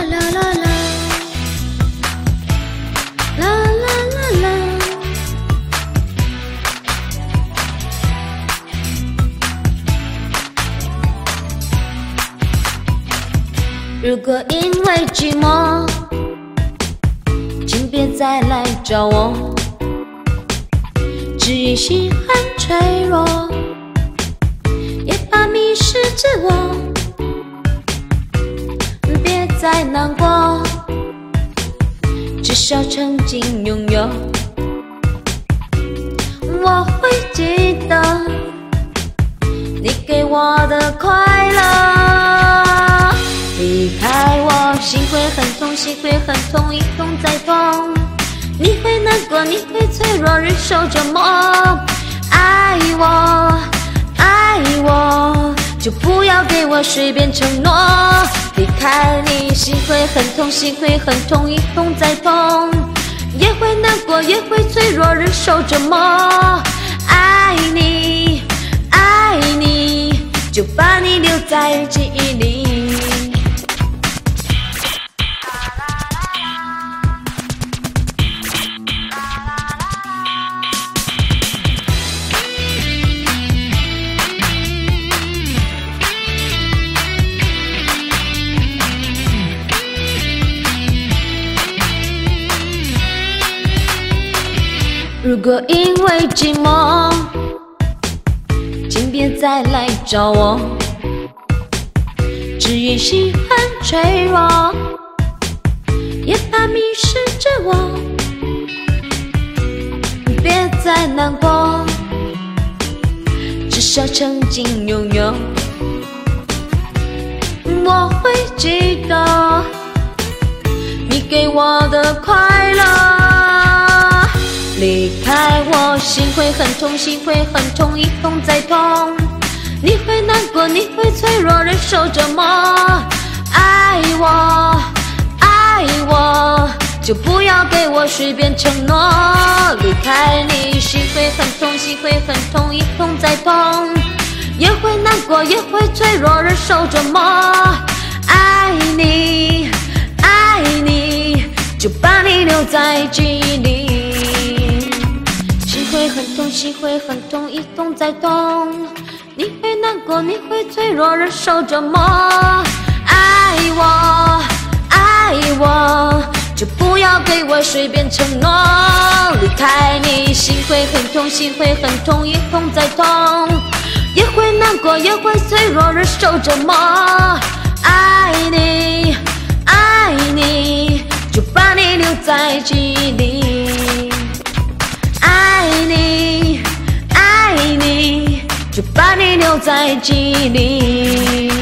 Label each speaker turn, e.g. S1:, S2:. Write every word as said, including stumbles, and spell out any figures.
S1: 啦啦啦，啦啦啦啦。如果因为寂寞，请别再来找我。至于心很脆弱，也怕迷失自我。别再难过，至少曾经拥有。我会记得你给我的快乐。离开我，心会很痛，心会很痛，一痛再痛。你会难过，你会脆弱，忍受折磨。爱我，爱我，就不要给我随便承诺。离开你，心会很痛，心会很痛，一痛再痛。也会难过，也会脆弱，忍受折磨。爱你，爱你，就把你留在记忆里。如果因为寂寞，请别再来找我。至于心很脆弱，也怕迷失着我。别再难过，至少曾经拥有。我会记得你给我的快乐。离开我，心会很痛，心会很痛，一痛再痛。你会难过，你会脆弱，忍受折磨。爱我，爱我，就不要给我随便承诺。离开你，心会很痛，心会很痛，一痛再痛。也会难过，也会脆弱，忍受折磨。爱你，爱你，就把你留在记忆里。心会很痛，心会很痛，一痛再痛。你会难过，你会脆弱，忍受折磨。爱我，爱我，就不要给我随便承诺。离开你，心会很痛，心会很痛，一痛再痛。也会难过，也会脆弱，忍受折磨。爱你，爱你，就把你留在记忆里。爱你，爱你，就把你留在记忆里。